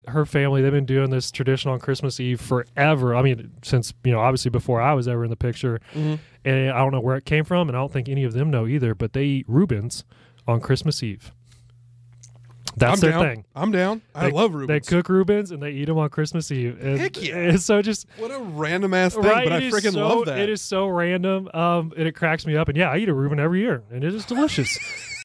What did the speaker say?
her family, they've been doing this tradition on Christmas Eve forever. I mean, since, obviously before I was ever in the picture. Mm-hmm. And I don't know where it came from, and I don't think any of them know either, but they eat Reubens on Christmas Eve. That's their thing. I'm down. I love Reubens. They cook Reubens and they eat them on Christmas Eve. And, Heck yeah. and so just what a random ass thing, right, but I freaking love that. It is so random, and it cracks me up. And yeah, I eat a Reuben every year, and it is delicious.